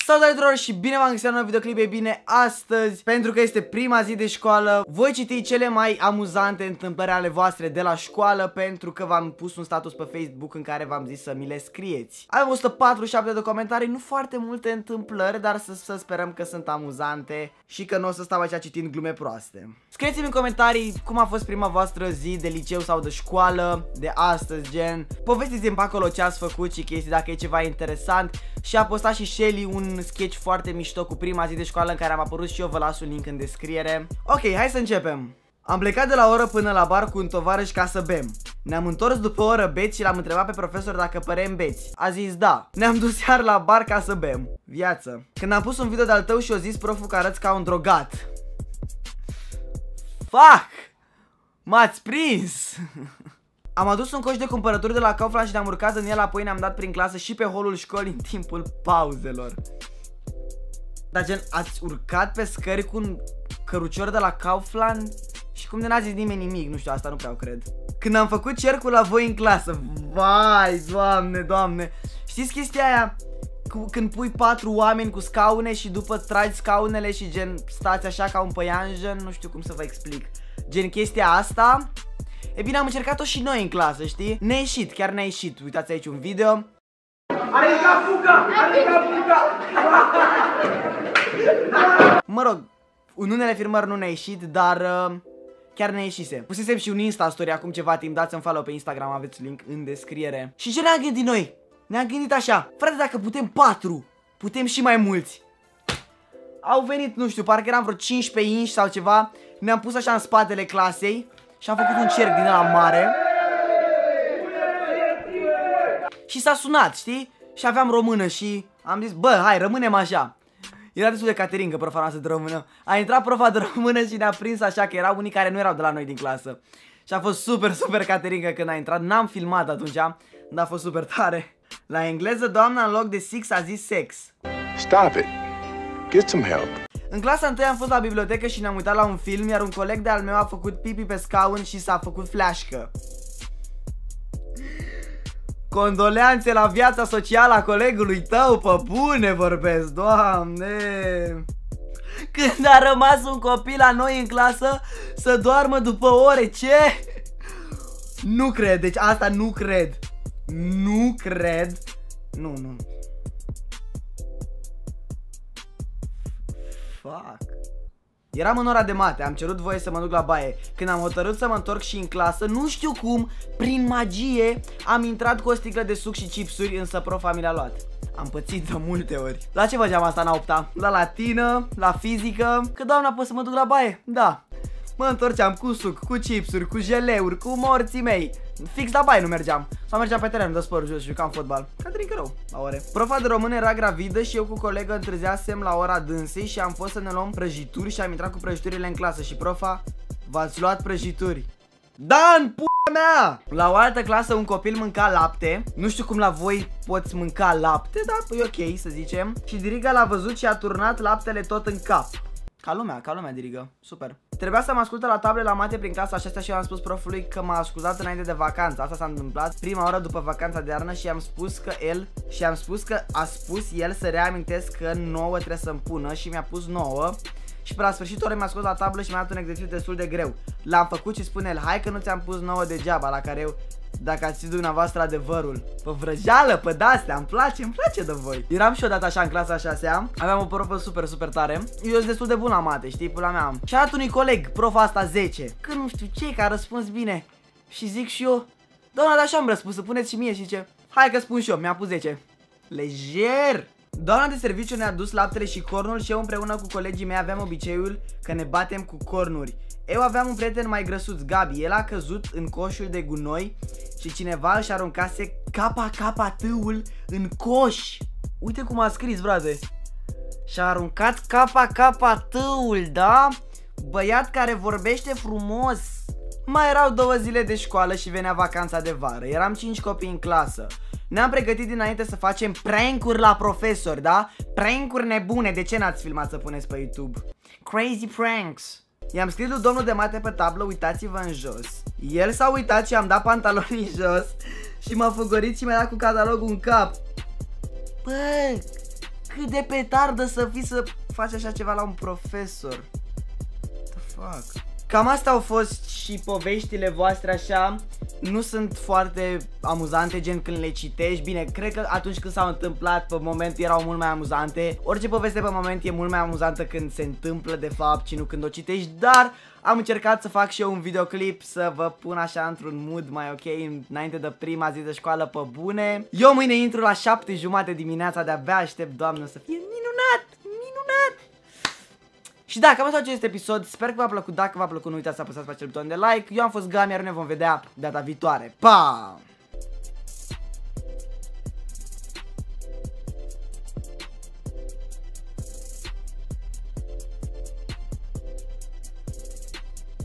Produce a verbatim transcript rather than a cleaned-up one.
Salutare tuturor și bine v-am găsit la un nou videoclip. E bine, astăzi, pentru că este prima zi de școală, voi citi cele mai amuzante întâmplări ale voastre de la școală, pentru că v-am pus un status pe Facebook în care v-am zis să mi le scrieți. Avem o sută patruzeci și șapte de comentarii, nu foarte multe întâmplări, dar să, să sperăm că sunt amuzante și că nu o să stau aici citind glume proaste. Scrieți-mi în comentarii cum a fost prima voastră zi de liceu sau de școală de astăzi, gen povestiți-mi pe acolo ce ați făcut și chestii, dacă e ceva interesant. Și a postat și Shelly un sketch foarte mișto cu prima zi de școală în care am apărut și eu, vă las un link în descriere. Ok, hai să începem. Am plecat de la oră până la bar cu un tovarăș ca să bem. Ne-am întors după o oră beți și l-am întrebat pe profesor dacă părem beți. A zis da. Ne-am dus iar la bar ca să bem. Viață. Când am pus un video de-al tău și o zis proful că arăți ca un drogat. Fuck! M-ați prins! Am adus un coș de cumpărături de la Kaufland și ne-am urcat în el, apoi ne-am dat prin clasă și pe holul școlii în timpul pauzelor. Dar gen, ați urcat pe scări cu un cărucior de la Kaufland? Și cum de n-a zis nimeni nimic? Nu știu, asta nu prea o cred. Când am făcut cercul la voi în clasă, vai, doamne, doamne. Știți chestia aia? Cu, când pui patru oameni cu scaune și după tragi scaunele și gen stați așa ca un păianjen, nu știu cum să vă explic. Gen chestia asta. E bine, am încercat-o și noi în clasă, știi? Ne-a ieșit, chiar ne-a ieșit. Uitați aici un video. Are ca fuga! Are ca fuga! Mă rog, în unele filmări nu ne-a ieșit, dar uh, chiar ne-a ieșise. Pusesem și un Insta story acum ceva timp, dați-mi follow pe Instagram, aveți link în descriere. Și ce ne-am gândit noi? Ne-am gândit așa, frate, dacă putem patru, putem și mai mulți. Au venit, nu știu, parcă eram vreo cincisprezece inși sau ceva. Ne-am pus așa în spatele clasei și am făcut un cerc din ăla mare. Și s-a sunat, știi? Și aveam română și am zis, bă, hai, rămânem așa. Era destul de cateringă profa noastră de română. A intrat profa de română și ne-a prins așa, că erau unii care nu erau de la noi din clasă. Și a fost super, super cateringă când a intrat. N-am filmat atunci, dar a fost super tare. La engleză, doamna în loc de six a zis sex. Stop it. Get some help. În clasa întâi am fost la bibliotecă și ne-am uitat la un film, iar un coleg de-al meu a făcut pipi pe scaun și s-a făcut fleașcă. Condoleanțe la viața socială a colegului tău, pe bune vorbesc, doamne! Când a rămas un copil la noi în clasă să doarmă după ore, ce? Nu cred, deci asta nu cred. Nu cred. Nu, nu. Fuck. Eram în ora de mate, am cerut voie să mă duc la baie. Când am hotărât să mă întorc și în clasă, nu știu cum, prin magie, am intrat cu o sticlă de suc și chipsuri, însă profa mi le-a luat. Am pățit de multe ori. La ce făceam asta în a opta? La latină, la fizică. Că doamna, pot să mă duc la baie? Da. Mă întorceam cu suc, cu chipsuri, cu jeleuri, cu morții mei. Fix la baie nu mergeam. Sau mergeam pe teren de sport jos și jucam fotbal. Caterincă rău, la ore. Profa de română era gravidă și eu cu colegă întârziasem la ora dânsei și am fost să ne luăm prăjituri și am intrat cu prăjiturile în clasă și profa, v-ați luat prăjituri? Da, în p***a mea! La o altă clasă un copil mânca lapte. Nu știu cum la voi poți mânca lapte, dar e ok să zicem. Și Diriga l-a văzut și a turnat laptele tot în cap. Ca lumea, ca lumea, Dirigă. Super. Trebuia să mă asculte la table la mate prin clasa aceasta și eu am spus profului că m-a scuzat înainte de vacanță. Asta s-a întâmplat prima oră după vacanța de iarnă și am spus că el și am spus că a spus el să reamintesc că nouă trebuie să-mi pună și mi-a pus nouă. Și pe la sfârșitul orei m-a scos la tablă și mi-a dat un exercițiu destul de greu. L-am făcut și spune el, hai că nu ți-am pus nouă degeaba, la care eu, dacă ați zis dumneavoastră adevărul. Pe vrăjeală, pe de-astea, îmi place, îmi place de voi. Eram și odată așa în clasa a șasea, aveam o profă super, super tare. Eu sunt destul de bun la mate, știi, pula mea. Și a dat unui coleg, profa asta zece. Că nu știu ce, că a răspuns bine. Și zic și eu, doamna, dar așa am răspuns, să puneți și mie și ce. Hai că spun și eu, mi-a pus zece. Lejer! Doamna de serviciu ne-a dus laptele și cornul și eu împreună cu colegii mei aveam obiceiul că ne batem cu cornuri. Eu aveam un prieten mai grăsuț, Gabi, el a căzut în coșul de gunoi și cineva își aruncase capa capa tâul în coș. Uite cum a scris, frate. Și-a aruncat capa capa tâul, da? Băiat care vorbește frumos. Mai erau două zile de școală și venea vacanța de vară. Eram cinci copii în clasă. Ne-am pregătit dinainte să facem prank-uri la profesori, da? Prank-uri nebune, de ce n-ați filmat să puneți pe YouTube? Crazy pranks. I-am scris lui domnul de mate pe tablă, uitați-vă în jos. El s-a uitat și am dat pantalonii jos și m-a făgorit și mi-a dat cu catalogul în cap. Bă, cât de petardă să fii să faci așa ceva la un profesor. What the fuck? Cam asta au fost și poveștile voastre așa. Nu sunt foarte amuzante gen când le citești. Bine, cred că atunci când s-au întâmplat pe moment erau mult mai amuzante. Orice poveste pe moment e mult mai amuzantă când se întâmplă de fapt și nu când o citești. Dar am încercat să fac și eu un videoclip să vă pun așa într-un mood mai ok înainte de prima zi de școală pe bune. Eu mâine intru la șapte jumate dimineața, de-abia aștept, Doamne, să fie minunat, minunat. Și da, cam asta acest episod, sper că v-a plăcut. Dacă v-a plăcut, nu uitați să apăsați pe acel buton de like. Eu am fost Gami, iar ne vom vedea data viitoare. Pa!